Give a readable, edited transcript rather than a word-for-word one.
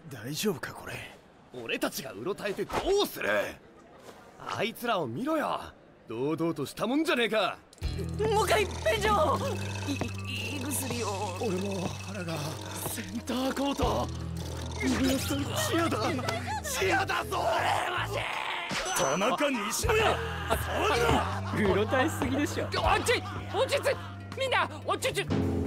大丈夫かこれ。 俺たちがうろたえてどうする。あいつらを見ろよ、堂々としたもんじゃねえか。 もう一回便所。胃薬を。 俺も腹が。 センターコート。 皆さんチアだ。 チアだぞ。 田中西野や。 うろたえすぎでしょ。 落ち着いみんな落ち着い。